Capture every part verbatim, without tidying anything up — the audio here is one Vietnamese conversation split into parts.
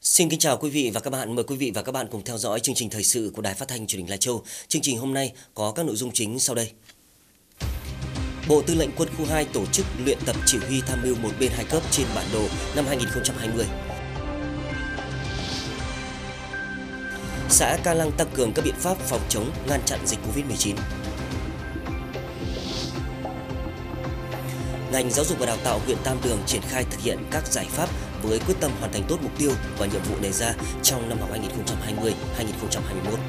Xin kính chào quý vị và các bạn. Mời quý vị và các bạn cùng theo dõi chương trình thời sự của Đài Phát thanh Truyền hình Lai Châu. Chương trình hôm nay có các nội dung chính sau đây. Bộ Tư lệnh Quân khu hai tổ chức luyện tập chỉ huy tham mưu một bên hai cấp trên bản đồ năm hai nghìn không trăm hai mươi. Xã Ca Lăng tăng cường các biện pháp phòng chống ngăn chặn dịch Covid mười chín. Ngành Giáo dục và Đào tạo huyện Tam Đường triển khai thực hiện các giải pháp với quyết tâm hoàn thành tốt mục tiêu và nhiệm vụ đề ra trong năm học hai nghìn không trăm hai mươi hai nghìn không trăm hai mươi mốt.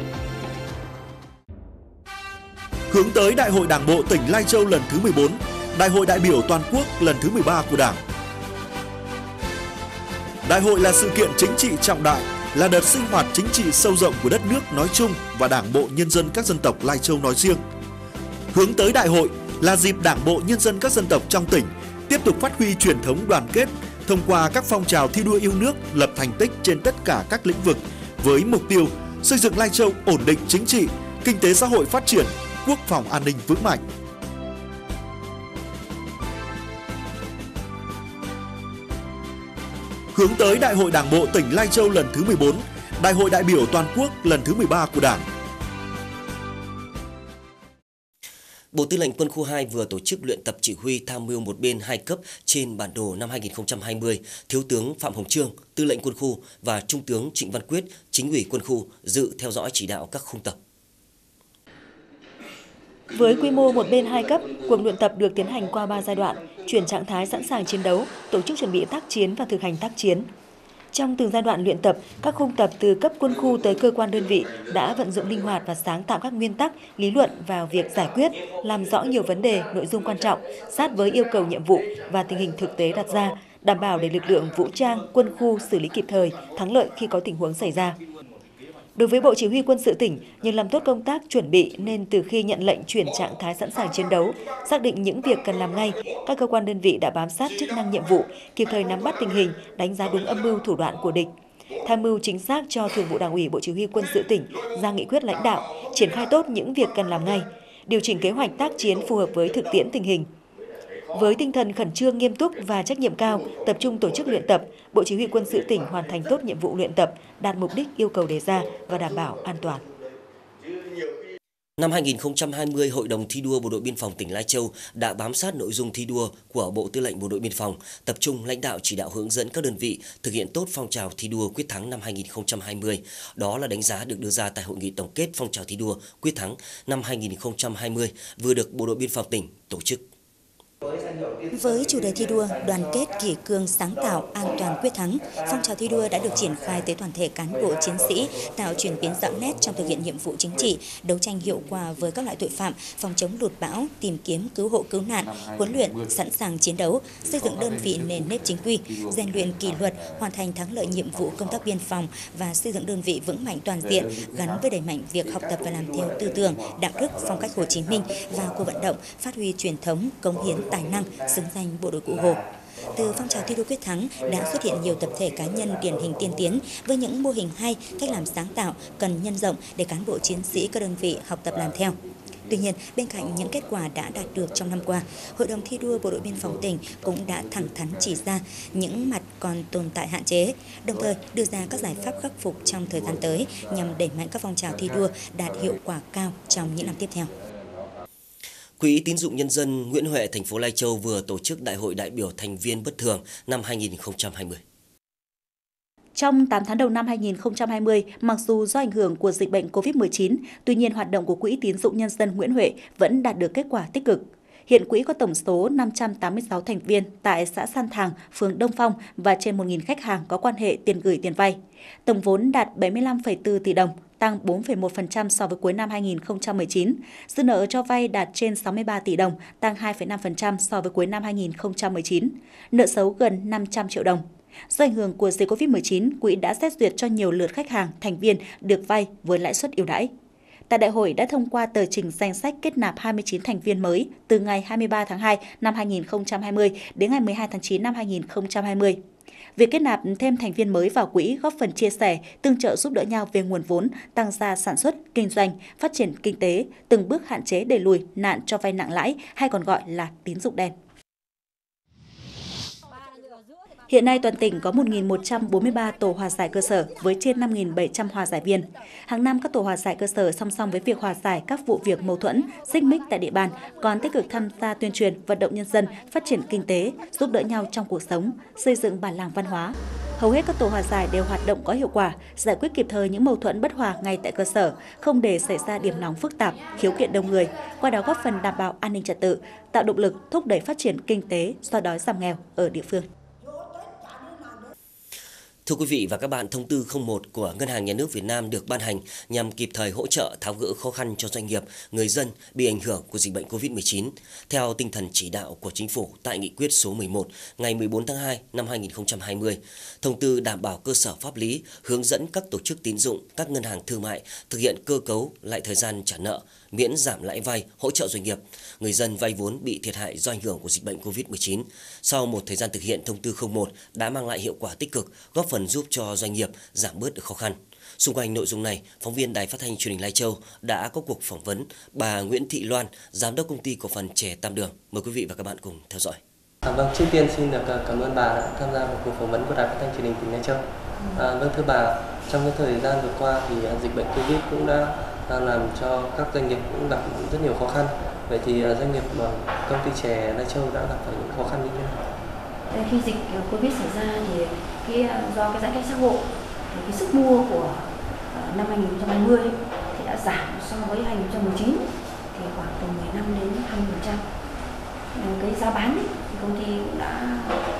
Hướng tới Đại hội Đảng bộ tỉnh Lai Châu lần thứ mười bốn, Đại hội đại biểu toàn quốc lần thứ mười ba của Đảng. Đại hội là sự kiện chính trị trọng đại, là đợt sinh hoạt chính trị sâu rộng của đất nước nói chung và Đảng bộ nhân dân các dân tộc Lai Châu nói riêng. Hướng tới đại hội là dịp Đảng bộ nhân dân các dân tộc trong tỉnh tiếp tục phát huy truyền thống đoàn kết thông qua các phong trào thi đua yêu nước, lập thành tích trên tất cả các lĩnh vực với mục tiêu xây dựng Lai Châu ổn định chính trị, kinh tế xã hội phát triển, quốc phòng an ninh vững mạnh. Hướng tới Đại hội Đảng bộ tỉnh Lai Châu lần thứ mười bốn, Đại hội đại biểu toàn quốc lần thứ mười ba của Đảng. Bộ Tư lệnh Quân khu hai vừa tổ chức luyện tập chỉ huy tham mưu một bên hai cấp trên bản đồ năm hai nghìn không trăm hai mươi. Thiếu tướng Phạm Hồng Trương, Tư lệnh Quân khu và Trung tướng Trịnh Văn Quyết, Chính ủy Quân khu dự theo dõi chỉ đạo các khung tập. Với quy mô một bên hai cấp, cuộc luyện tập được tiến hành qua ba giai đoạn: chuyển trạng thái sẵn sàng chiến đấu, tổ chức chuẩn bị tác chiến và thực hành tác chiến. Trong từng giai đoạn luyện tập, các khung tập từ cấp quân khu tới cơ quan đơn vị đã vận dụng linh hoạt và sáng tạo các nguyên tắc, lý luận vào việc giải quyết, làm rõ nhiều vấn đề, nội dung quan trọng, sát với yêu cầu nhiệm vụ và tình hình thực tế đặt ra, đảm bảo để lực lượng vũ trang, quân khu xử lý kịp thời, thắng lợi khi có tình huống xảy ra. Đối với Bộ Chỉ huy Quân sự tỉnh, nhờ làm tốt công tác chuẩn bị nên từ khi nhận lệnh chuyển trạng thái sẵn sàng chiến đấu, xác định những việc cần làm ngay, các cơ quan đơn vị đã bám sát chức năng nhiệm vụ, kịp thời nắm bắt tình hình, đánh giá đúng âm mưu thủ đoạn của địch. Tham mưu chính xác cho Thường vụ Đảng ủy Bộ Chỉ huy Quân sự tỉnh ra nghị quyết lãnh đạo, triển khai tốt những việc cần làm ngay, điều chỉnh kế hoạch tác chiến phù hợp với thực tiễn tình hình. Với tinh thần khẩn trương, nghiêm túc và trách nhiệm cao, tập trung tổ chức luyện tập, Bộ Chỉ huy Quân sự tỉnh hoàn thành tốt nhiệm vụ luyện tập, đạt mục đích yêu cầu đề ra và đảm bảo an toàn. Năm hai nghìn không trăm hai mươi, Hội đồng thi đua Bộ đội Biên phòng tỉnh Lai Châu đã bám sát nội dung thi đua của Bộ Tư lệnh Bộ đội Biên phòng, tập trung lãnh đạo chỉ đạo hướng dẫn các đơn vị thực hiện tốt phong trào thi đua quyết thắng năm hai nghìn không trăm hai mươi. Đó là đánh giá được đưa ra tại hội nghị tổng kết phong trào thi đua quyết thắng năm hai nghìn không trăm hai mươi vừa được Bộ đội Biên phòng tỉnh tổ chức. Với chủ đề thi đua, đoàn kết, kỷ cương, sáng tạo, an toàn, quyết thắng, phong trào thi đua đã được triển khai tới toàn thể cán bộ chiến sĩ, tạo chuyển biến rõ nét trong thực hiện nhiệm vụ chính trị, đấu tranh hiệu quả với các loại tội phạm, phòng chống lụt bão, tìm kiếm, cứu hộ, cứu nạn, huấn luyện, sẵn sàng chiến đấu, xây dựng đơn vị nền nếp chính quy, rèn luyện kỷ luật, hoàn thành thắng lợi nhiệm vụ công tác biên phòng và xây dựng đơn vị vững mạnh toàn diện, gắn với đẩy mạnh việc học tập và làm theo tư tưởng, đạo đức, phong cách Hồ Chí Minh và cuộc vận động phát huy truyền thống, cống hiến tài năng, xứng danh bộ đội Cụ Hồ. Từ phong trào thi đua quyết thắng đã xuất hiện nhiều tập thể cá nhân điển hình tiên tiến với những mô hình hay, cách làm sáng tạo cần nhân rộng để cán bộ chiến sĩ các đơn vị học tập làm theo. Tuy nhiên, bên cạnh những kết quả đã đạt được trong năm qua, Hội đồng thi đua Bộ đội Biên phòng tỉnh cũng đã thẳng thắn chỉ ra những mặt còn tồn tại hạn chế, đồng thời đưa ra các giải pháp khắc phục trong thời gian tới nhằm đẩy mạnh các phong trào thi đua đạt hiệu quả cao trong những năm tiếp theo. Quỹ tín dụng nhân dân Nguyễn Huệ, thành phố Lai Châu vừa tổ chức Đại hội đại biểu thành viên bất thường năm hai nghìn không trăm hai mươi. Trong tám tháng đầu năm hai nghìn không trăm hai mươi, mặc dù do ảnh hưởng của dịch bệnh Covid mười chín, tuy nhiên hoạt động của Quỹ tín dụng nhân dân Nguyễn Huệ vẫn đạt được kết quả tích cực. Hiện quỹ có tổng số năm trăm tám mươi sáu thành viên tại xã San Thàng, phường Đông Phong và trên một nghìn khách hàng có quan hệ tiền gửi tiền vay. Tổng vốn đạt bảy mươi lăm phẩy bốn tỷ đồng, tăng bốn phẩy một phần trăm so với cuối năm hai nghìn không trăm mười chín. Dư nợ cho vay đạt trên sáu mươi ba tỷ đồng, tăng hai phẩy năm phần trăm so với cuối năm hai nghìn không trăm mười chín. Nợ xấu gần năm trăm triệu đồng. Do ảnh hưởng của dịch Covid mười chín, quỹ đã xét duyệt cho nhiều lượt khách hàng, thành viên được vay với lãi suất ưu đãi. Tại đại hội đã thông qua tờ trình danh sách kết nạp hai mươi chín thành viên mới từ ngày hai mươi ba tháng hai năm hai nghìn không trăm hai mươi đến ngày mười hai tháng chín năm hai nghìn không trăm hai mươi. Việc kết nạp thêm thành viên mới vào quỹ góp phần chia sẻ, tương trợ giúp đỡ nhau về nguồn vốn, tăng gia sản xuất, kinh doanh, phát triển kinh tế, từng bước hạn chế đẩy lùi nạn cho vay nặng lãi hay còn gọi là tín dụng đen. Hiện nay toàn tỉnh có một nghìn một trăm bốn mươi ba tổ hòa giải cơ sở với trên năm nghìn bảy trăm hòa giải viên. Hàng năm các tổ hòa giải cơ sở song song với việc hòa giải các vụ việc mâu thuẫn, xích mích tại địa bàn còn tích cực tham gia tuyên truyền, vận động nhân dân phát triển kinh tế, giúp đỡ nhau trong cuộc sống, xây dựng bản làng văn hóa. Hầu hết các tổ hòa giải đều hoạt động có hiệu quả, giải quyết kịp thời những mâu thuẫn bất hòa ngay tại cơ sở, không để xảy ra điểm nóng phức tạp, khiếu kiện đông người, qua đó góp phần đảm bảo an ninh trật tự, tạo động lực thúc đẩy phát triển kinh tế, xóa đói giảm nghèo ở địa phương. Thưa quý vị và các bạn, thông tư không một của Ngân hàng Nhà nước Việt Nam được ban hành nhằm kịp thời hỗ trợ tháo gỡ khó khăn cho doanh nghiệp, người dân bị ảnh hưởng của dịch bệnh Covid mười chín, theo tinh thần chỉ đạo của Chính phủ tại Nghị quyết số mười một ngày mười bốn tháng hai năm hai nghìn không trăm hai mươi. Thông tư đảm bảo cơ sở pháp lý, hướng dẫn các tổ chức tín dụng, các ngân hàng thương mại thực hiện cơ cấu lại thời gian trả nợ, miễn giảm lãi vay, hỗ trợ doanh nghiệp, người dân vay vốn bị thiệt hại do ảnh hưởng của dịch bệnh Covid mười chín. Sau một thời gian thực hiện, thông tư không một đã mang lại hiệu quả tích cực, góp phần giúp cho doanh nghiệp giảm bớt được khó khăn. Xung quanh nội dung này, phóng viên Đài Phát thanh Truyền hình Lai Châu đã có cuộc phỏng vấn bà Nguyễn Thị Loan, giám đốc công ty cổ phần Chè Tam Đường. Mời quý vị và các bạn cùng theo dõi. À, vâng, trước tiên xin được cảm ơn bà đã tham gia vào cuộc phỏng vấn của Đài Phát thanh Truyền hình tỉnh Lai Châu. À, vâng thưa bà, trong cái thời gian vừa qua thì dịch bệnh Covid cũng đã làm cho các doanh nghiệp cũng gặp rất nhiều khó khăn. Vậy thì doanh nghiệp công ty chè Lai Châu đã gặp phải những khó khăn như thế nào? Khi dịch Covid xảy ra thì cái do cái giãn cách xã hội thì cái sức mua của năm hai nghìn không trăm hai mươi thì đã giảm so với hai nghìn không trăm mười chín thì khoảng từ mười lăm đến hai mươi phần trăm. Cái giá bán ấy, thì công ty cũng đã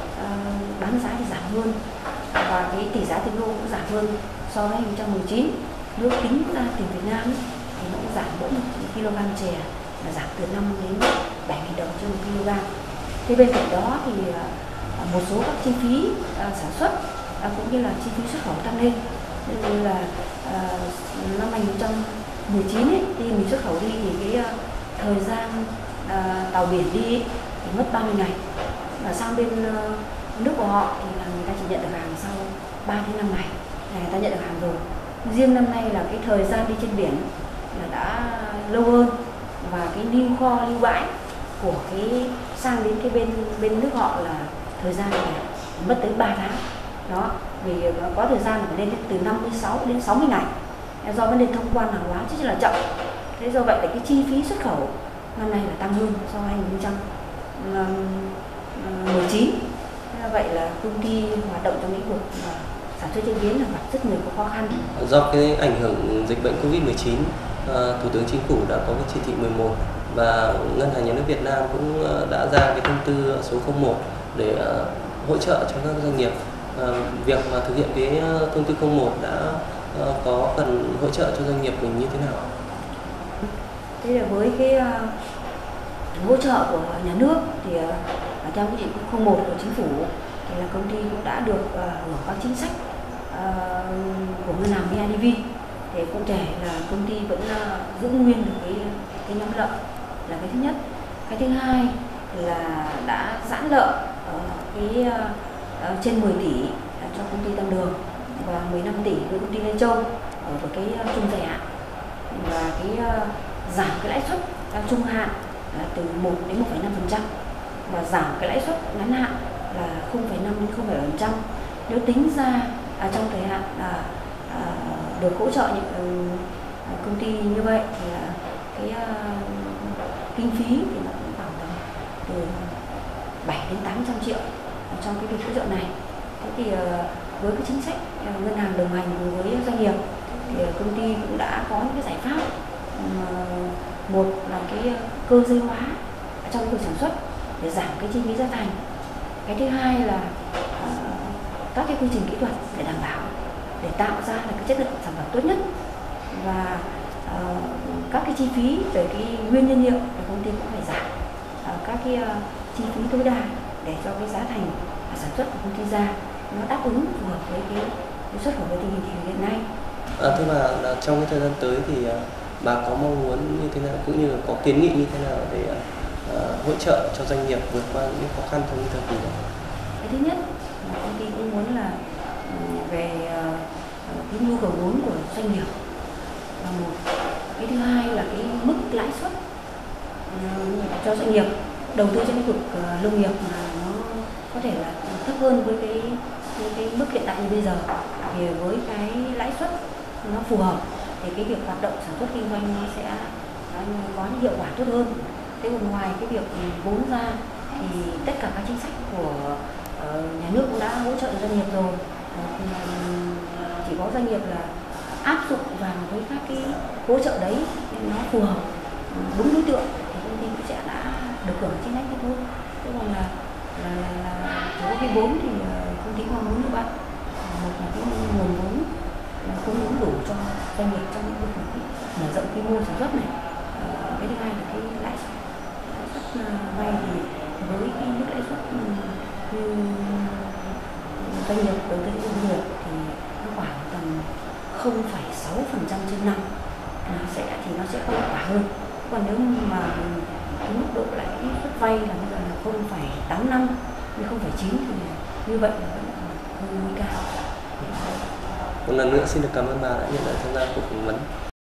uh, bán giá thì giảm hơn và cái tỷ giá tiền đô cũng giảm hơn so với hai nghìn không trăm mười chín. Nếu tính ra tiền Việt Nam ấy, thì nó cũng giảm mỗi một kg chè là giảm từ năm đến bảy nghìn đồng trên một kg. Thế bên cạnh đó thì uh, một số các chi phí uh, sản xuất uh, cũng như là chi phí xuất khẩu tăng lên, như là uh, năm hai nghìn không trăm mười chín ấy, thì mình xuất khẩu đi thì cái uh, thời gian uh, tàu biển đi ấy, thì mất ba mươi ngày, và sang bên uh, nước của họ thì là người ta chỉ nhận được hàng sau ba đến năm ngày là người ta nhận được hàng rồi. Riêng năm nay là cái thời gian đi trên biển là đã lâu hơn, và cái lưu kho lưu bãi của cái sang đến cái bên bên nước họ là thời gian này mất tới ba tháng đó, vì có thời gian phải lên từ năm mươi sáu đến sáu mươi ngày do vấn đề thông quan hàng hóa rất là chậm. Thế do vậy là cái chi phí xuất khẩu năm nay là tăng hơn so với hai nghìn không trăm mười chín. Vậy là công ty hoạt động trong lĩnh vực sản xuất chế biến là gặp rất nhiều khó khăn. Do cái ảnh hưởng dịch bệnh Covid mười chín, Thủ tướng Chính phủ đã có cái chỉ thị mười một và Ngân hàng Nhà nước Việt Nam cũng đã ra cái thông tư số không một để hỗ trợ cho các doanh nghiệp. Việc mà thực hiện cái thông tư không một đã có phần hỗ trợ cho doanh nghiệp mình như thế nào? Thế là với cái uh, hỗ trợ của nhà nước thì uh, theo cái chỉ thị không một của Chính phủ thì là công ty cũng đã được uh, hưởng các chính sách uh, của ngân hàng bê i đê vê. Để cụ thể là công ty vẫn uh, giữ nguyên được cái cái nhóm nợ là cái thứ nhất. Cái thứ hai là đã giãn nợ uh, cái uh, uh, trên mười tỷ uh, cho công ty Tam Đường và mười lăm tỷ với công ty Lai Châu ở uh, cái uh, trung dài hạn, và cái uh, giảm cái lãi suất uh, trung hạn là từ một đến một phẩy năm phần trăm và giảm cái lãi suất ngắn hạn là không phẩy năm đến không phẩy bảy phần trăm. Nếu tính ra uh, trong thời hạn là uh, uh, được hỗ trợ những uh, công ty như vậy thì là cái uh, kinh phí thì nó cũng khoảng tầm từ bảy đến tám trăm triệu trong cái việc hỗ trợ này. Thế thì uh, với cái chính sách uh, ngân hàng đồng hành cùng với doanh nghiệp thì uh, công ty cũng đã có những cái giải pháp. Uh, một là cái cơ giới hóa trong việc sản xuất để giảm cái chi phí gia thành. Cái thứ hai là uh, các cái quy trình kỹ thuật để đảm bảo để tạo ra là cái chất lượng sản phẩm tốt nhất, và uh, các cái chi phí về cái nguyên nhân liệu thì công ty cũng phải giảm uh, các cái uh, chi phí tối đa để cho cái giá thành sản xuất của công ty ra nó đáp ứng phù hợp với cái, cái xuất khẩu với tình hình hiện nay. À, thưa bà, là trong cái thời gian tới thì uh, bà có mong muốn như thế nào, cũng như có kiến nghị như thế nào để uh, hỗ trợ cho doanh nghiệp vượt qua những khó khăn trong thời kỳ này? Cái thứ nhất là công ty cũng muốn là uh, về uh, cái nhu cầu vốn của doanh nghiệp là một. Cái thứ hai là cái mức lãi suất uh, cho doanh nghiệp đầu tư trong lĩnh vực uh, nông nghiệp mà nó có thể là thấp hơn với cái, với cái mức hiện tại như bây giờ. Thì với cái lãi suất nó phù hợp thì cái việc hoạt động sản xuất kinh doanh nó sẽ có những hiệu quả tốt hơn. Thế còn ngoài cái việc vốn ra thì tất cả các chính sách của uh, nhà nước cũng đã hỗ trợ doanh nghiệp rồi. Thì chỉ có doanh nghiệp là áp dụng vào với các cái hỗ trợ đấy nó phù hợp đúng đối tượng thì công ty cũng sẽ đã được hưởng chính sách thôi. Thế còn là là là, là chỉ có cái vốn thì công ty mong muốn như vậy. Một là cái nguồn vốn không ứng đủ cho doanh nghiệp trong lĩnh vực mở rộng quy mô sản xuất này. Cái thứ hai là cái lãi suất vay thì với cái mức lãi suất như doanh nghiệp đầu tư doanh nghiệp thì nó khoảng tầm không phẩy sáu phần trăm trên năm nó sẽ thì nó sẽ có hiệu quả hơn. Còn nếu mà cái mức độ lãi suất vay là bây giờ là không phẩy tám năm như không phẩy chín thì như vậy là vẫn hơi cao. Một lần nữa xin được cảm ơn bà đã nhận lời tham gia cuộc phỏng vấn.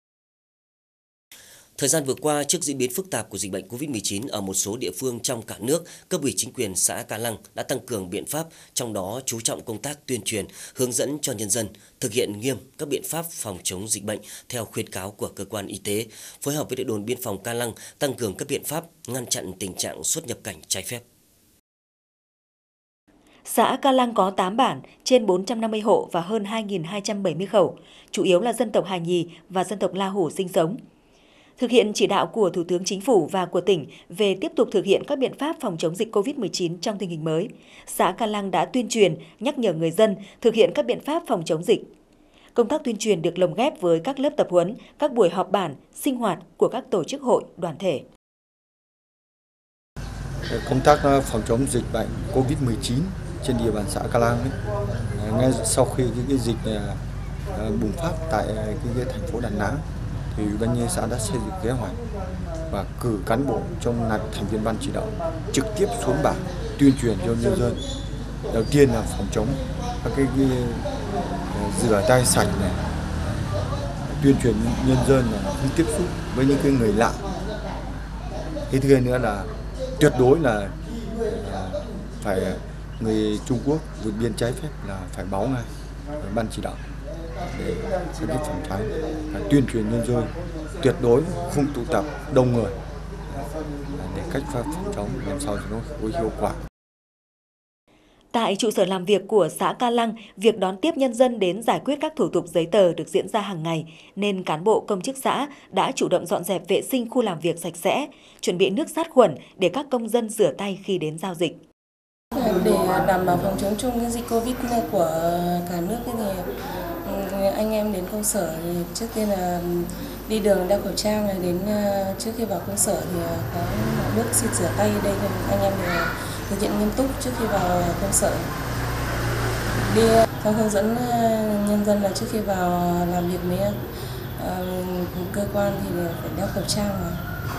Thời gian vừa qua, trước diễn biến phức tạp của dịch bệnh Covid mười chín ở một số địa phương trong cả nước, cấp ủy chính quyền xã Ca Lăng đã tăng cường biện pháp, trong đó chú trọng công tác tuyên truyền, hướng dẫn cho nhân dân thực hiện nghiêm các biện pháp phòng chống dịch bệnh theo khuyến cáo của cơ quan y tế, phối hợp với đội đồn biên phòng Ca Lăng tăng cường các biện pháp ngăn chặn tình trạng xuất nhập cảnh trái phép. Xã Ca Lăng có tám bản, trên bốn trăm năm mươi hộ và hơn hai nghìn hai trăm bảy mươi khẩu, chủ yếu là dân tộc Hà Nhì và dân tộc La Hủ sinh sống. Thực hiện chỉ đạo của Thủ tướng Chính phủ và của tỉnh về tiếp tục thực hiện các biện pháp phòng chống dịch Covid mười chín trong tình hình mới, xã Ca Lăng đã tuyên truyền, nhắc nhở người dân thực hiện các biện pháp phòng chống dịch. Công tác tuyên truyền được lồng ghép với các lớp tập huấn, các buổi họp bản, sinh hoạt của các tổ chức hội, đoàn thể. Công tác phòng chống dịch bệnh Covid mười chín trên địa bàn xã Ca Lăng, ngay sau khi cái, cái dịch này bùng phát tại cái, cái thành phố Đà Nẵng, thì Ủy ban nhân dân xã đã xây dựng kế hoạch và cử cán bộ trong thành viên ban chỉ đạo trực tiếp xuống bản tuyên truyền cho nhân dân. Đầu tiên là phòng chống các cái, cái rửa tay sạch này, tuyên truyền nhân dân là không tiếp xúc với những cái người lạ. Cái thứ hai nữa là tuyệt đối là phải người Trung Quốc vượt biên trái phép là phải báo ngay ban chỉ đạo để sẽ biết phòng tránh, tuyên truyền nhân dân tuyệt đối không tụ tập đông người để cách phòng chống làm sao cho nó có hiệu quả. Tại trụ sở làm việc của xã Ca Lăng, việc đón tiếp nhân dân đến giải quyết các thủ tục giấy tờ được diễn ra hàng ngày, nên cán bộ công chức xã đã chủ động dọn dẹp vệ sinh khu làm việc sạch sẽ, chuẩn bị nước sát khuẩn để các công dân rửa tay khi đến giao dịch. Để đảm bảo phòng chống chung cái dịch Covid của cả nước thì anh em đến công sở thì trước tiên là đi đường đeo khẩu trang, này đến trước khi vào công sở thì có nước xịt rửa tay. Đây thì anh em đều thực hiện nghiêm túc trước khi vào công sở. Đi theo hướng dẫn nhân dân là trước khi vào làm việc với uh, cơ quan thì phải đeo khẩu trang mà.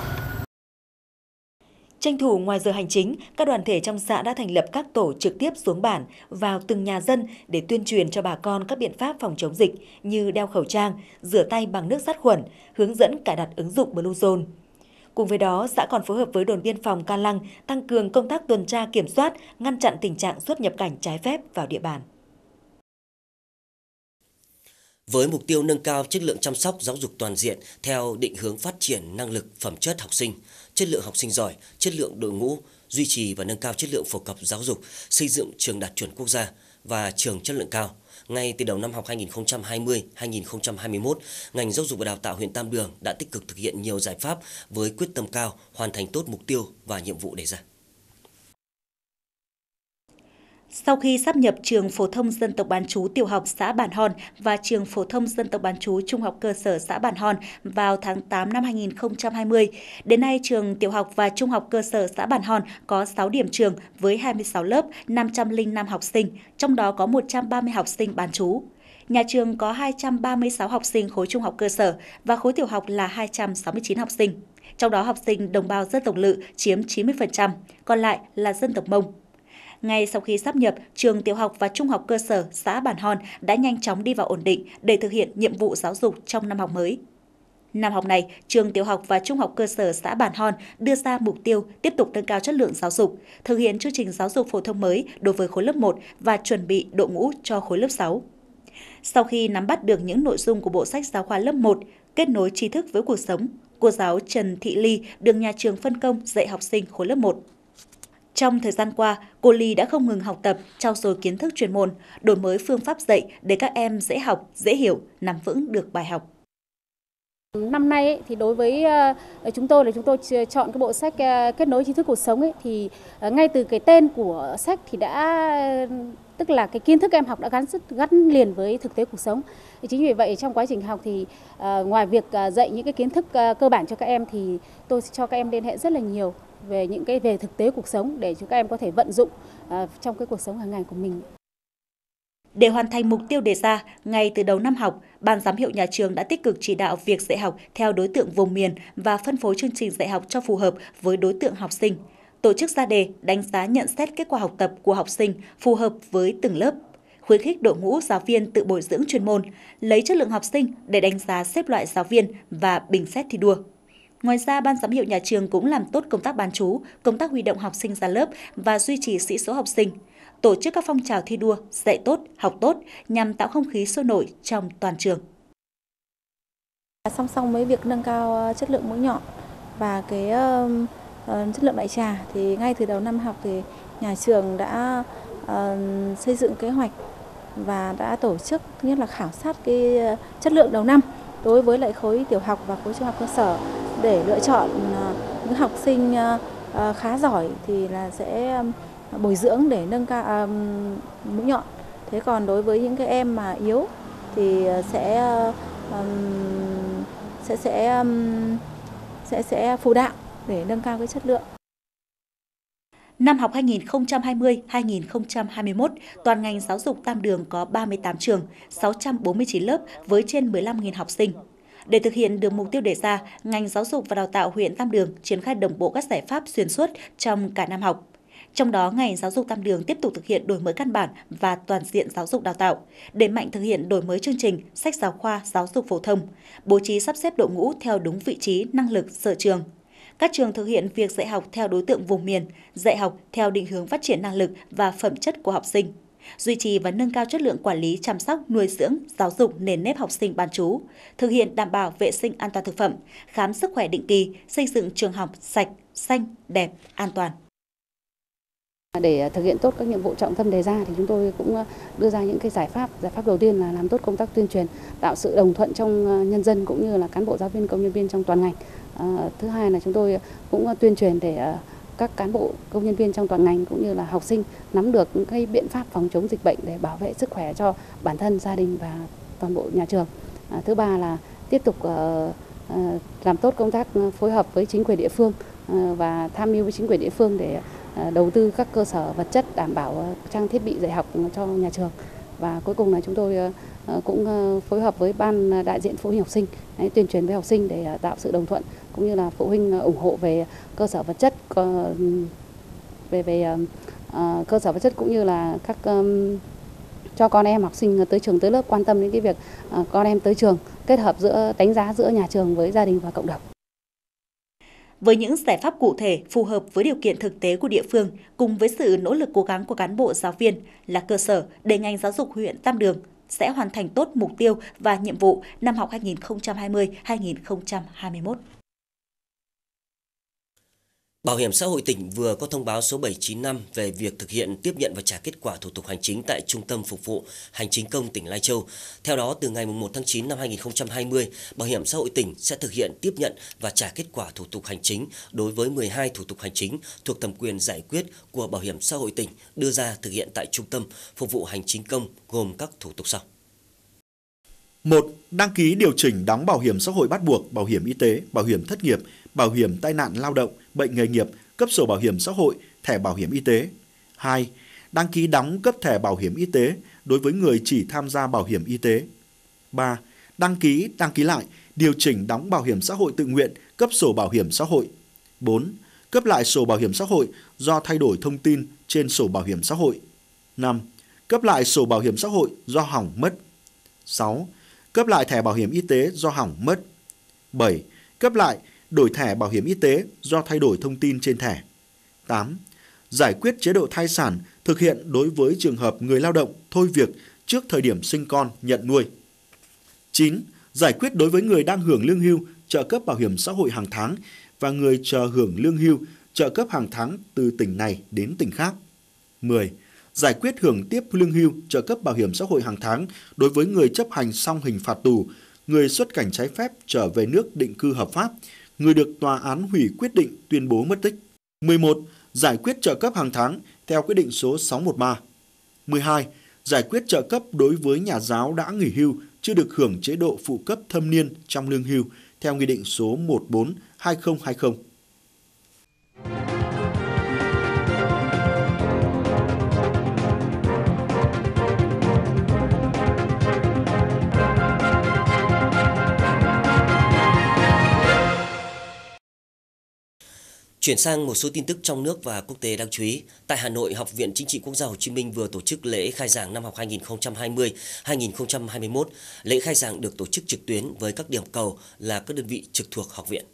Tranh thủ ngoài giờ hành chính, các đoàn thể trong xã đã thành lập các tổ trực tiếp xuống bản, vào từng nhà dân để tuyên truyền cho bà con các biện pháp phòng chống dịch như đeo khẩu trang, rửa tay bằng nước sát khuẩn, hướng dẫn cài đặt ứng dụng Bluezone. Cùng với đó, xã còn phối hợp với đồn biên phòng Ca Lăng tăng cường công tác tuần tra kiểm soát, ngăn chặn tình trạng xuất nhập cảnh trái phép vào địa bàn. Với mục tiêu nâng cao chất lượng chăm sóc giáo dục toàn diện theo định hướng phát triển năng lực phẩm chất học sinh, chất lượng học sinh giỏi, chất lượng đội ngũ, duy trì và nâng cao chất lượng phổ cập giáo dục, xây dựng trường đạt chuẩn quốc gia và trường chất lượng cao. Ngay từ đầu năm học hai nghìn không trăm hai mươi hai nghìn không trăm hai mươi mốt, ngành giáo dục và đào tạo huyện Tam Đường đã tích cực thực hiện nhiều giải pháp với quyết tâm cao hoàn thành tốt mục tiêu và nhiệm vụ đề ra. Sau khi sáp nhập trường phổ thông dân tộc bán trú tiểu học xã Bản Hòn và trường phổ thông dân tộc bán trú trung học cơ sở xã Bản Hòn vào tháng tám năm hai nghìn không trăm hai mươi, đến nay trường tiểu học và trung học cơ sở xã Bản Hòn có sáu điểm trường với hai mươi sáu lớp, năm trăm lẻ năm học sinh, trong đó có một trăm ba mươi học sinh bán trú. Nhà trường có hai trăm ba mươi sáu học sinh khối trung học cơ sở và khối tiểu học là hai trăm sáu mươi chín học sinh. Trong đó học sinh đồng bào dân tộc Lự chiếm chín mươi phần trăm, còn lại là dân tộc Mông. Ngay sau khi sáp nhập, trường tiểu học và trung học cơ sở xã Bản Hòn đã nhanh chóng đi vào ổn định để thực hiện nhiệm vụ giáo dục trong năm học mới. Năm học này, trường tiểu học và trung học cơ sở xã Bản Hòn đưa ra mục tiêu tiếp tục nâng cao chất lượng giáo dục, thực hiện chương trình giáo dục phổ thông mới đối với khối lớp một và chuẩn bị đội ngũ cho khối lớp sáu. Sau khi nắm bắt được những nội dung của bộ sách giáo khoa lớp một, kết nối tri thức với cuộc sống, cô giáo Trần Thị Ly được nhà trường phân công dạy học sinh khối lớp một. Trong thời gian qua, cô Ly đã không ngừng học tập, trau dồi kiến thức chuyên môn, đổi mới phương pháp dạy để các em dễ học, dễ hiểu, nắm vững được bài học. Năm nay ấy, thì đối với uh, chúng tôi là chúng tôi chọn cái bộ sách uh, kết nối tri thức cuộc sống ấy, thì uh, ngay từ cái tên của sách thì đã tức là cái kiến thức các em học đã gắn rất gắn liền với thực tế cuộc sống. Thì chính vì vậy trong quá trình học thì uh, ngoài việc uh, dạy những cái kiến thức uh, cơ bản cho các em thì tôi cho các em liên hệ rất là nhiều về những cái về thực tế cuộc sống để cho các em có thể vận dụng uh, trong cái cuộc sống hàng ngày của mình. Để hoàn thành mục tiêu đề ra, ngay từ đầu năm học, Ban giám hiệu nhà trường đã tích cực chỉ đạo việc dạy học theo đối tượng vùng miền và phân phối chương trình dạy học cho phù hợp với đối tượng học sinh, tổ chức ra đề, đánh giá nhận xét kết quả học tập của học sinh phù hợp với từng lớp, khuyến khích đội ngũ giáo viên tự bồi dưỡng chuyên môn, lấy chất lượng học sinh để đánh giá xếp loại giáo viên và bình xét thi đua. Ngoài ra, Ban giám hiệu nhà trường cũng làm tốt công tác bán trú, công tác huy động học sinh ra lớp và duy trì sĩ số học sinh, tổ chức các phong trào thi đua, dạy tốt, học tốt nhằm tạo không khí sôi nổi trong toàn trường. Song song với việc nâng cao chất lượng mũi nhọn và cái uh, uh, chất lượng đại trà thì ngay từ đầu năm học thì nhà trường đã uh, xây dựng kế hoạch và đã tổ chức thứ nhất là khảo sát cái chất lượng đầu năm đối với lại khối tiểu học và khối trung học cơ sở để lựa chọn uh, những học sinh uh, uh, khá giỏi thì là sẽ um, bồi dưỡng để nâng cao um, mũi nhọn. Thế còn đối với những cái em mà yếu thì sẽ um, sẽ sẽ um, sẽ sẽ phụ đạo để nâng cao cái chất lượng. Năm học hai nghìn không trăm hai mươi hai nghìn không trăm hai mươi mốt, toàn ngành giáo dục Tam Đường có ba mươi tám trường, sáu trăm bốn mươi chín lớp với trên mười lăm nghìn học sinh. Để thực hiện được mục tiêu đề ra, ngành giáo dục và đào tạo huyện Tam Đường triển khai đồng bộ các giải pháp xuyên suốt trong cả năm học. Trong đó, ngành giáo dục Tam Đường tiếp tục thực hiện đổi mới căn bản và toàn diện giáo dục đào tạo, đẩy mạnh thực hiện đổi mới chương trình, sách giáo khoa, giáo dục phổ thông, bố trí sắp xếp đội ngũ theo đúng vị trí, năng lực, sở trường. Các trường thực hiện việc dạy học theo đối tượng vùng miền, dạy học theo định hướng phát triển năng lực và phẩm chất của học sinh, duy trì và nâng cao chất lượng quản lý, chăm sóc, nuôi dưỡng, giáo dục nền nếp học sinh bán trú, thực hiện đảm bảo vệ sinh an toàn thực phẩm, khám sức khỏe định kỳ, xây dựng trường học sạch, xanh, đẹp, an toàn. Để thực hiện tốt các nhiệm vụ trọng tâm đề ra thì chúng tôi cũng đưa ra những cái giải pháp. Giải pháp đầu tiên là làm tốt công tác tuyên truyền, tạo sự đồng thuận trong nhân dân cũng như là cán bộ giáo viên, công nhân viên trong toàn ngành. À, thứ hai là chúng tôi cũng tuyên truyền để các cán bộ, công nhân viên trong toàn ngành cũng như là học sinh nắm được những cái biện pháp phòng chống dịch bệnh để bảo vệ sức khỏe cho bản thân, gia đình và toàn bộ nhà trường. À, thứ ba là tiếp tục uh, uh, làm tốt công tác phối hợp với chính quyền địa phương uh, và tham mưu với chính quyền địa phương để đầu tư các cơ sở vật chất đảm bảo trang thiết bị dạy học cho nhà trường. Và cuối cùng là chúng tôi cũng phối hợp với ban đại diện phụ huynh học sinh tuyên truyền với học sinh để tạo sự đồng thuận cũng như là phụ huynh ủng hộ về cơ sở vật chất về về uh, cơ sở vật chất cũng như là các um, cho con em học sinh tới trường tới lớp, quan tâm đến cái việc uh, con em tới trường, kết hợp giữa đánh giá giữa nhà trường với gia đình và cộng đồng. Với những giải pháp cụ thể phù hợp với điều kiện thực tế của địa phương, cùng với sự nỗ lực cố gắng của cán bộ giáo viên là cơ sở để ngành giáo dục huyện Tam Đường sẽ hoàn thành tốt mục tiêu và nhiệm vụ năm học hai nghìn không trăm hai mươi hai nghìn không trăm hai mươi mốt. Bảo hiểm xã hội tỉnh vừa có thông báo số bảy chín năm về việc thực hiện tiếp nhận và trả kết quả thủ tục hành chính tại Trung tâm Phục vụ Hành chính công tỉnh Lai Châu. Theo đó, từ ngày một tháng chín năm hai nghìn không trăm hai mươi, Bảo hiểm xã hội tỉnh sẽ thực hiện tiếp nhận và trả kết quả thủ tục hành chính đối với mười hai thủ tục hành chính thuộc thẩm quyền giải quyết của Bảo hiểm xã hội tỉnh đưa ra thực hiện tại Trung tâm Phục vụ Hành chính công, gồm các thủ tục sau. một. Đăng ký điều chỉnh đóng bảo hiểm xã hội bắt buộc, bảo hiểm y tế, bảo hiểm thất nghiệp, bảo hiểm tai nạn lao động, bệnh nghề nghiệp, cấp sổ bảo hiểm xã hội, thẻ bảo hiểm y tế. hai. Đăng ký đóng cấp thẻ bảo hiểm y tế đối với người chỉ tham gia bảo hiểm y tế. ba. Đăng ký, đăng ký lại, điều chỉnh đóng bảo hiểm xã hội tự nguyện, cấp sổ bảo hiểm xã hội. bốn. Cấp lại sổ bảo hiểm xã hội do thay đổi thông tin trên sổ bảo hiểm xã hội. năm. Cấp lại sổ bảo hiểm xã hội do hỏng mất. sáu. Cấp lại thẻ bảo hiểm y tế do hỏng mất. bảy. Cấp lại, đổi thẻ bảo hiểm y tế do thay đổi thông tin trên thẻ. tám. Giải quyết chế độ thai sản thực hiện đối với trường hợp người lao động thôi việc trước thời điểm sinh con nhận nuôi. chín. Giải quyết đối với người đang hưởng lương hưu, trợ cấp bảo hiểm xã hội hàng tháng và người chờ hưởng lương hưu, trợ cấp hàng tháng từ tỉnh này đến tỉnh khác. mười. Giải quyết hưởng tiếp lương hưu, trợ cấp bảo hiểm xã hội hàng tháng đối với người chấp hành xong hình phạt tù, người xuất cảnh trái phép trở về nước định cư hợp pháp, người được tòa án hủy quyết định tuyên bố mất tích. mười một. Giải quyết trợ cấp hàng tháng theo quyết định số sáu một ba. mười hai. Giải quyết trợ cấp đối với nhà giáo đã nghỉ hưu chưa được hưởng chế độ phụ cấp thâm niên trong lương hưu theo Nghị định số một bốn trên hai nghìn không trăm hai mươi. Chuyển sang một số tin tức trong nước và quốc tế đáng chú ý. Tại Hà Nội, Học viện Chính trị Quốc gia Hồ Chí Minh vừa tổ chức lễ khai giảng năm học hai nghìn không trăm hai mươi hai nghìn không trăm hai mươi mốt. Lễ khai giảng được tổ chức trực tuyến với các điểm cầu là các đơn vị trực thuộc học viện.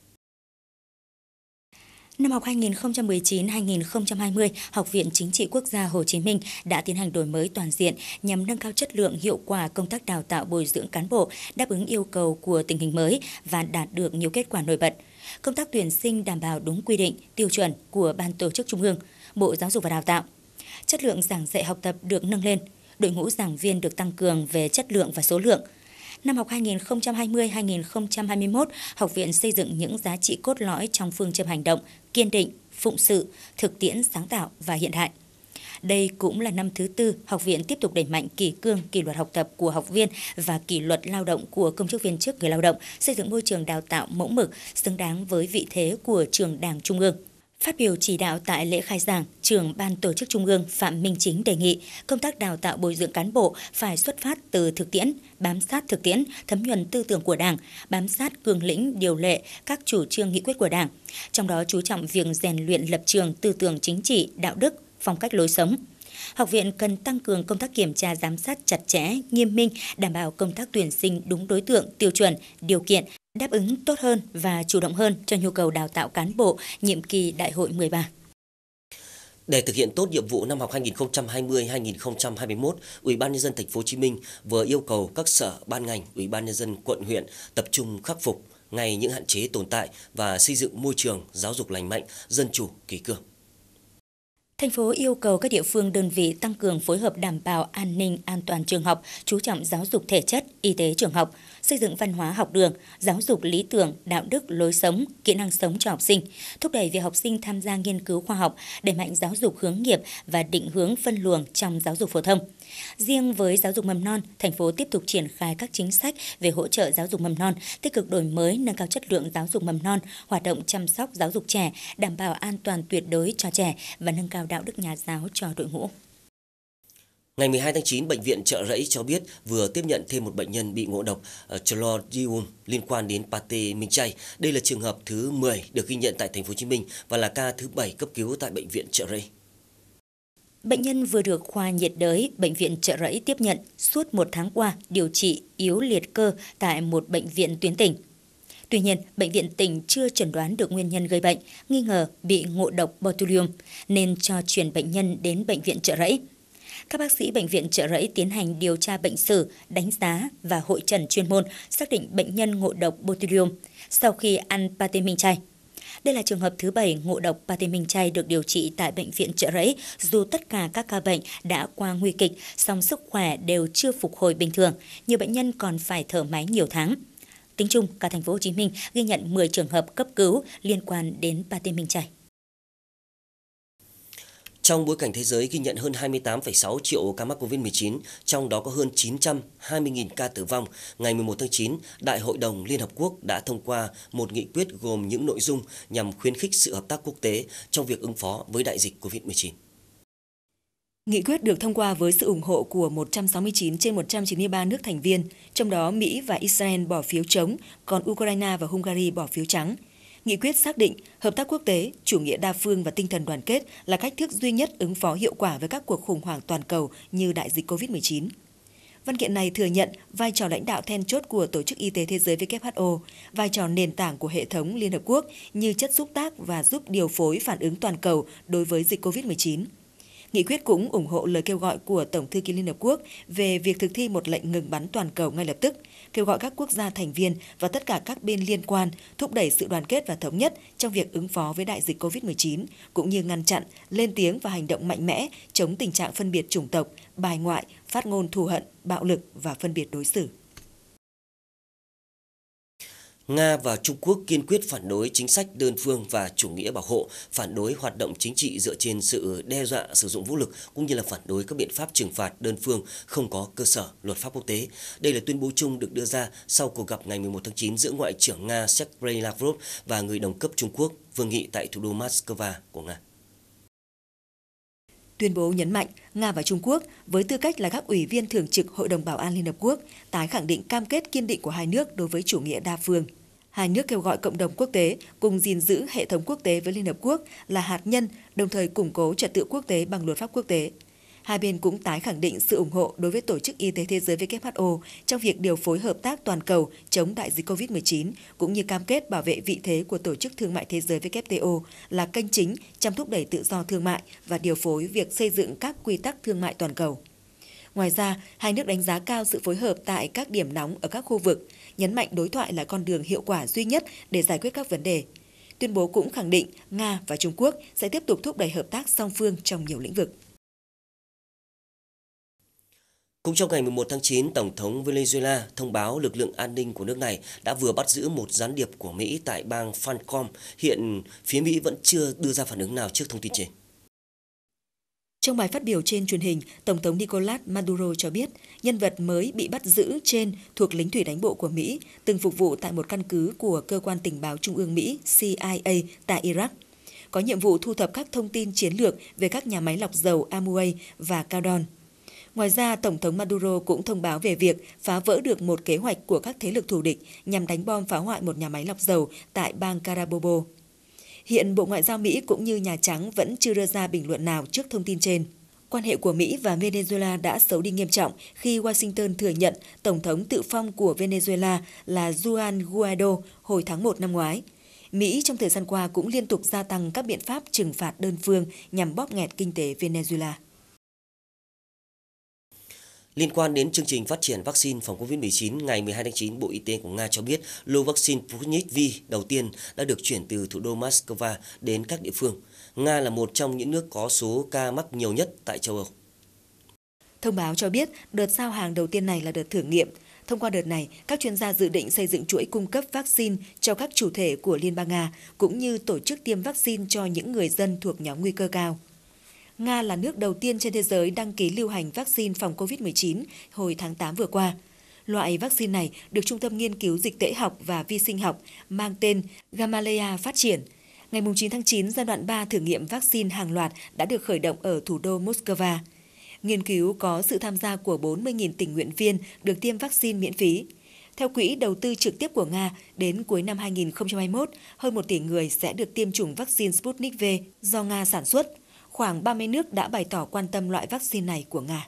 Năm học hai nghìn không trăm mười chín hai nghìn không trăm hai mươi, Học viện Chính trị Quốc gia Hồ Chí Minh đã tiến hành đổi mới toàn diện nhằm nâng cao chất lượng, hiệu quả công tác đào tạo bồi dưỡng cán bộ, đáp ứng yêu cầu của tình hình mới và đạt được nhiều kết quả nổi bật. Công tác tuyển sinh đảm bảo đúng quy định, tiêu chuẩn của Ban Tổ chức Trung ương, Bộ Giáo dục và Đào tạo. Chất lượng giảng dạy học tập được nâng lên, đội ngũ giảng viên được tăng cường về chất lượng và số lượng. Năm học hai nghìn không trăm hai mươi hai nghìn không trăm hai mươi mốt, Học viện xây dựng những giá trị cốt lõi trong phương châm hành động, kiên định, phụng sự, thực tiễn, sáng tạo và hiện đại. Đây cũng là năm thứ tư, Học viện tiếp tục đẩy mạnh kỷ cương, kỷ luật học tập của học viên và kỷ luật lao động của công chức viên chức người lao động, xây dựng môi trường đào tạo mẫu mực, xứng đáng với vị thế của Trường Đảng Trung ương. Phát biểu chỉ đạo tại lễ khai giảng, Trưởng Ban Tổ chức Trung ương Phạm Minh Chính đề nghị công tác đào tạo bồi dưỡng cán bộ phải xuất phát từ thực tiễn, bám sát thực tiễn, thấm nhuần tư tưởng của Đảng, bám sát cương lĩnh, điều lệ, các chủ trương nghị quyết của Đảng. Trong đó chú trọng việc rèn luyện lập trường, tư tưởng chính trị, đạo đức, phong cách lối sống. Học viện cần tăng cường công tác kiểm tra giám sát chặt chẽ, nghiêm minh, đảm bảo công tác tuyển sinh đúng đối tượng, tiêu chuẩn, điều kiện, đáp ứng tốt hơn và chủ động hơn cho nhu cầu đào tạo cán bộ nhiệm kỳ Đại hội mười ba. Để thực hiện tốt nhiệm vụ năm học hai nghìn không trăm hai mươi hai nghìn không trăm hai mươi mốt, Ủy ban nhân dân thành phố Hồ Chí Minh vừa yêu cầu các sở, ban ngành, Ủy ban nhân dân quận huyện tập trung khắc phục ngay những hạn chế tồn tại và xây dựng môi trường giáo dục lành mạnh, dân chủ, kỷ cương. Thành phố yêu cầu các địa phương đơn vị tăng cường phối hợp đảm bảo an ninh an toàn trường học, chú trọng giáo dục thể chất, y tế trường học, xây dựng văn hóa học đường, giáo dục lý tưởng, đạo đức, lối sống, kỹ năng sống cho học sinh, thúc đẩy việc học sinh tham gia nghiên cứu khoa học, đẩy mạnh giáo dục hướng nghiệp và định hướng phân luồng trong giáo dục phổ thông. Riêng với giáo dục mầm non, thành phố tiếp tục triển khai các chính sách về hỗ trợ giáo dục mầm non, tích cực đổi mới, nâng cao chất lượng giáo dục mầm non, hoạt động chăm sóc giáo dục trẻ, đảm bảo an toàn tuyệt đối cho trẻ và nâng cao đạo đức nhà giáo cho đội ngũ. Ngày mười hai tháng chín, Bệnh viện Chợ Rẫy cho biết vừa tiếp nhận thêm một bệnh nhân bị ngộ độc Cloridium liên quan đến pate minh chay. Đây là trường hợp thứ mười được ghi nhận tại thành phố Hồ Chí Minh và là ca thứ bảy cấp cứu tại Bệnh viện Chợ Rẫy. Bệnh nhân vừa được khoa nhiệt đới Bệnh viện Chợ Rẫy tiếp nhận suốt một tháng qua điều trị yếu liệt cơ tại một bệnh viện tuyến tỉnh. Tuy nhiên, bệnh viện tỉnh chưa chẩn đoán được nguyên nhân gây bệnh, nghi ngờ bị ngộ độc botulium nên cho chuyển bệnh nhân đến Bệnh viện Chợ Rẫy. Các bác sĩ Bệnh viện Chợ Rẫy tiến hành điều tra bệnh sử, đánh giá và hội chẩn chuyên môn xác định bệnh nhân ngộ độc botulium sau khi ăn pate minh chay. Đây là trường hợp thứ bảy ngộ độc pate minh chay được điều trị tại Bệnh viện Chợ Rẫy, dù tất cả các ca bệnh đã qua nguy kịch, song sức khỏe đều chưa phục hồi bình thường, nhiều bệnh nhân còn phải thở máy nhiều tháng. Tính chung, cả thành phố Hồ Chí Minh ghi nhận mười trường hợp cấp cứu liên quan đến pate minh chay. Trong bối cảnh thế giới ghi nhận hơn hai mươi tám phẩy sáu triệu ca mắc covid mười chín, trong đó có hơn chín trăm hai mươi nghìn ca tử vong, ngày mười một tháng chín, Đại hội đồng Liên Hợp Quốc đã thông qua một nghị quyết gồm những nội dung nhằm khuyến khích sự hợp tác quốc tế trong việc ứng phó với đại dịch covid mười chín. Nghị quyết được thông qua với sự ủng hộ của một trăm sáu mươi chín trên một trăm chín mươi ba nước thành viên, trong đó Mỹ và Israel bỏ phiếu chống, còn Ukraine và Hungary bỏ phiếu trắng. Nghị quyết xác định hợp tác quốc tế, chủ nghĩa đa phương và tinh thần đoàn kết là cách thức duy nhất ứng phó hiệu quả với các cuộc khủng hoảng toàn cầu như đại dịch covid mười chín. Văn kiện này thừa nhận vai trò lãnh đạo then chốt của Tổ chức Y tế Thế giới W H O, vai trò nền tảng của hệ thống Liên Hợp Quốc như chất xúc tác và giúp điều phối phản ứng toàn cầu đối với dịch Covid mười chín. Nghị quyết cũng ủng hộ lời kêu gọi của Tổng thư ký Liên Hợp Quốc về việc thực thi một lệnh ngừng bắn toàn cầu ngay lập tức, kêu gọi các quốc gia thành viên và tất cả các bên liên quan thúc đẩy sự đoàn kết và thống nhất trong việc ứng phó với đại dịch Covid mười chín, cũng như ngăn chặn, lên tiếng và hành động mạnh mẽ chống tình trạng phân biệt chủng tộc, bài ngoại, phát ngôn thù hận, bạo lực và phân biệt đối xử. Nga và Trung Quốc kiên quyết phản đối chính sách đơn phương và chủ nghĩa bảo hộ, phản đối hoạt động chính trị dựa trên sự đe dọa sử dụng vũ lực, cũng như là phản đối các biện pháp trừng phạt đơn phương không có cơ sở luật pháp quốc tế. Đây là tuyên bố chung được đưa ra sau cuộc gặp ngày mười một tháng chín giữa Ngoại trưởng Nga Sergei Lavrov và người đồng cấp Trung Quốc Vương Nghị tại thủ đô Moscow của Nga. Tuyên bố nhấn mạnh, Nga và Trung Quốc, với tư cách là các ủy viên thường trực Hội đồng Bảo an Liên Hợp Quốc, tái khẳng định cam kết kiên định của hai nước đối với chủ nghĩa đa phương. Hai nước kêu gọi cộng đồng quốc tế cùng gìn giữ hệ thống quốc tế với Liên Hợp Quốc là hạt nhân, đồng thời củng cố trật tự quốc tế bằng luật pháp quốc tế. Hai bên cũng tái khẳng định sự ủng hộ đối với Tổ chức Y tế Thế giới W H O trong việc điều phối hợp tác toàn cầu chống đại dịch Covid mười chín, cũng như cam kết bảo vệ vị thế của Tổ chức Thương mại Thế giới W T O là kênh chính trong thúc đẩy tự do thương mại và điều phối việc xây dựng các quy tắc thương mại toàn cầu. Ngoài ra, hai nước đánh giá cao sự phối hợp tại các điểm nóng ở các khu vực, nhấn mạnh đối thoại là con đường hiệu quả duy nhất để giải quyết các vấn đề. Tuyên bố cũng khẳng định Nga và Trung Quốc sẽ tiếp tục thúc đẩy hợp tác song phương trong nhiều lĩnh vực. Cũng trong ngày mười một tháng chín, Tổng thống Venezuela thông báo lực lượng an ninh của nước này đã vừa bắt giữ một gián điệp của Mỹ tại bang Falcón. Hiện phía Mỹ vẫn chưa đưa ra phản ứng nào trước thông tin trên. Trong bài phát biểu trên truyền hình, Tổng thống Nicolás Maduro cho biết nhân vật mới bị bắt giữ trên thuộc lính thủy đánh bộ của Mỹ, từng phục vụ tại một căn cứ của Cơ quan Tình báo Trung ương Mỹ C I A tại Iraq. Có nhiệm vụ thu thập các thông tin chiến lược về các nhà máy lọc dầu Amway và Caudon. Ngoài ra, Tổng thống Maduro cũng thông báo về việc phá vỡ được một kế hoạch của các thế lực thù địch nhằm đánh bom phá hoại một nhà máy lọc dầu tại bang Carabobo. Hiện Bộ Ngoại giao Mỹ cũng như Nhà Trắng vẫn chưa đưa ra bình luận nào trước thông tin trên. Quan hệ của Mỹ và Venezuela đã xấu đi nghiêm trọng khi Washington thừa nhận Tổng thống tự phong của Venezuela là Juan Guaido hồi tháng một năm ngoái. Mỹ trong thời gian qua cũng liên tục gia tăng các biện pháp trừng phạt đơn phương nhằm bóp nghẹt kinh tế Venezuela. Liên quan đến chương trình phát triển vaccine phòng Covid mười chín, ngày mười hai tháng chín, Bộ Y tế của Nga cho biết lô vaccine Sputnik V đầu tiên đã được chuyển từ thủ đô Moscow đến các địa phương. Nga là một trong những nước có số ca mắc nhiều nhất tại châu Âu. Thông báo cho biết đợt giao hàng đầu tiên này là đợt thử nghiệm. Thông qua đợt này, các chuyên gia dự định xây dựng chuỗi cung cấp vaccine cho các chủ thể của Liên bang Nga, cũng như tổ chức tiêm vaccine cho những người dân thuộc nhóm nguy cơ cao. Nga là nước đầu tiên trên thế giới đăng ký lưu hành vaccine phòng Covid mười chín hồi tháng tám vừa qua. Loại vaccine này được Trung tâm Nghiên cứu Dịch tễ học và Vi sinh học mang tên Gamaleya phát triển. Ngày chín tháng chín, giai đoạn ba thử nghiệm vaccine hàng loạt đã được khởi động ở thủ đô Moscow. Nghiên cứu có sự tham gia của bốn mươi nghìn tình nguyện viên được tiêm vaccine miễn phí. Theo Quỹ đầu tư trực tiếp của Nga, đến cuối năm hai nghìn không trăm hai mươi mốt, hơn một tỷ người sẽ được tiêm chủng vaccine Sputnik V do Nga sản xuất. Khoảng ba mươi nước đã bày tỏ quan tâm loại vaccine này của Nga.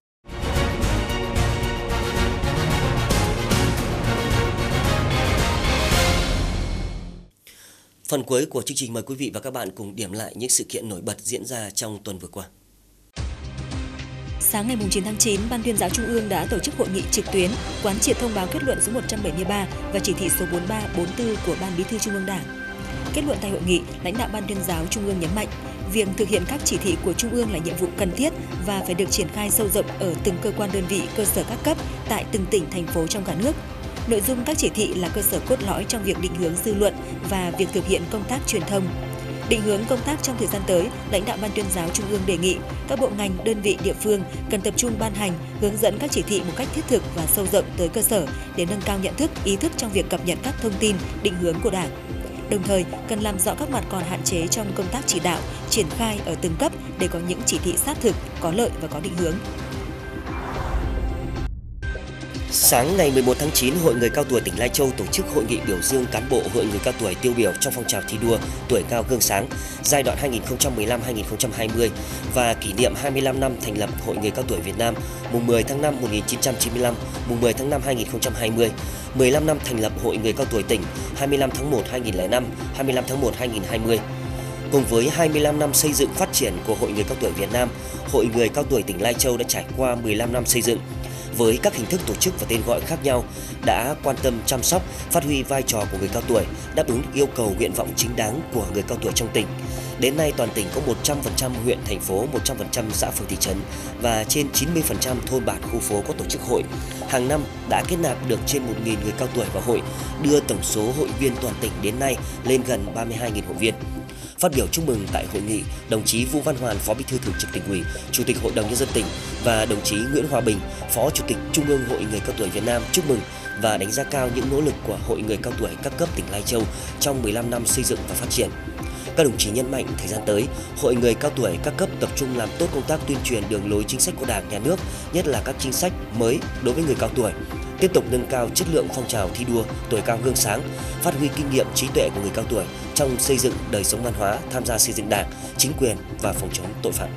Phần cuối của chương trình mời quý vị và các bạn cùng điểm lại những sự kiện nổi bật diễn ra trong tuần vừa qua. Sáng ngày chín tháng chín, Ban Tuyên giáo Trung ương đã tổ chức hội nghị trực tuyến quán triệt thông báo kết luận số một trăm bảy mươi ba và chỉ thị số bốn mươi ba bốn mươi tư của Ban Bí thư Trung ương Đảng. Kết luận tại hội nghị, lãnh đạo Ban Tuyên giáo Trung ương nhấn mạnh, việc thực hiện các chỉ thị của Trung ương là nhiệm vụ cần thiết và phải được triển khai sâu rộng ở từng cơ quan đơn vị, cơ sở các cấp tại từng tỉnh, thành phố trong cả nước. Nội dung các chỉ thị là cơ sở cốt lõi trong việc định hướng dư luận và việc thực hiện công tác truyền thông. Định hướng công tác trong thời gian tới, lãnh đạo Ban Tuyên giáo Trung ương đề nghị các bộ ngành, đơn vị, địa phương cần tập trung ban hành, hướng dẫn các chỉ thị một cách thiết thực và sâu rộng tới cơ sở để nâng cao nhận thức, ý thức trong việc cập nhật các thông tin, định hướng của Đảng. Đồng thời, cần làm rõ các mặt còn hạn chế trong công tác chỉ đạo, triển khai ở từng cấp để có những chỉ thị sát thực, có lợi và có định hướng. Sáng ngày mười một tháng chín, Hội người cao tuổi tỉnh Lai Châu tổ chức hội nghị biểu dương cán bộ hội người cao tuổi tiêu biểu trong phong trào thi đua tuổi cao gương sáng giai đoạn hai nghìn không trăm mười lăm đến hai nghìn không trăm hai mươi và kỷ niệm hai mươi lăm năm thành lập Hội người cao tuổi Việt Nam mùng mười tháng năm năm một nghìn chín trăm chín mươi lăm, mùng mười tháng năm năm hai nghìn không trăm hai mươi, mười lăm năm thành lập Hội người cao tuổi tỉnh hai mươi lăm tháng một năm hai nghìn không trăm lẻ năm, hai mươi lăm tháng một năm hai nghìn không trăm hai mươi. Cùng với hai mươi lăm năm xây dựng phát triển của Hội người cao tuổi Việt Nam, Hội người cao tuổi tỉnh Lai Châu đã trải qua mười lăm năm xây dựng với các hình thức tổ chức và tên gọi khác nhau, đã quan tâm chăm sóc, phát huy vai trò của người cao tuổi, đáp ứng yêu cầu nguyện vọng chính đáng của người cao tuổi trong tỉnh. Đến nay toàn tỉnh có một trăm phần trăm huyện, thành phố, một trăm phần trăm xã phường thị trấn và trên chín mươi phần trăm thôn bản khu phố có tổ chức hội. Hàng năm đã kết nạp được trên một nghìn người cao tuổi vào hội, đưa tổng số hội viên toàn tỉnh đến nay lên gần ba mươi hai nghìn hội viên. Phát biểu chúc mừng tại hội nghị, đồng chí Vũ Văn Hoàn, Phó Bí thư Thường trực Tỉnh ủy, Chủ tịch Hội đồng Nhân dân tỉnh và đồng chí Nguyễn Hòa Bình, Phó Chủ tịch Trung ương Hội người cao tuổi Việt Nam chúc mừng và đánh giá cao những nỗ lực của Hội người cao tuổi các cấp tỉnh Lai Châu trong mười lăm năm xây dựng và phát triển. Các đồng chí nhấn mạnh thời gian tới, Hội người cao tuổi các cấp tập trung làm tốt công tác tuyên truyền đường lối chính sách của Đảng, Nhà nước, nhất là các chính sách mới đối với người cao tuổi. Tiếp tục nâng cao chất lượng phong trào thi đua tuổi cao gương sáng, phát huy kinh nghiệm trí tuệ của người cao tuổi trong xây dựng đời sống văn hóa, tham gia xây dựng Đảng, chính quyền và phòng chống tội phạm.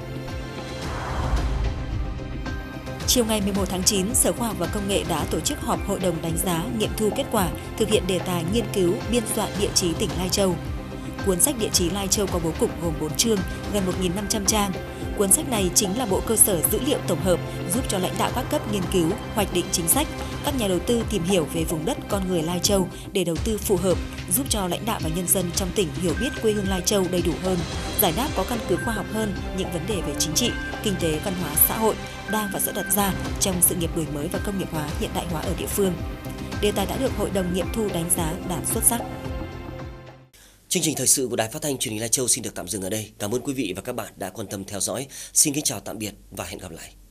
Chiều ngày mười một tháng chín, Sở Khoa học và Công nghệ đã tổ chức họp Hội đồng đánh giá, nghiệm thu kết quả thực hiện đề tài nghiên cứu biên soạn địa chí tỉnh Lai Châu. Cuốn sách địa chí Lai Châu có bố cục gồm bốn chương, gần một nghìn năm trăm trang. Cuốn sách này chính là bộ cơ sở dữ liệu tổng hợp giúp cho lãnh đạo các cấp nghiên cứu, hoạch định chính sách, các nhà đầu tư tìm hiểu về vùng đất con người Lai Châu để đầu tư phù hợp, giúp cho lãnh đạo và nhân dân trong tỉnh hiểu biết quê hương Lai Châu đầy đủ hơn, giải đáp có căn cứ khoa học hơn những vấn đề về chính trị, kinh tế, văn hóa, xã hội đang và sẽ đặt ra trong sự nghiệp đổi mới và công nghiệp hóa, hiện đại hóa ở địa phương. Đề tài đã được Hội đồng nghiệm thu đánh giá đạt xuất sắc. Chương trình thời sự của Đài Phát thanh Truyền hình Lai Châu xin được tạm dừng ở đây. Cảm ơn quý vị và các bạn đã quan tâm theo dõi. Xin kính chào tạm biệt và hẹn gặp lại.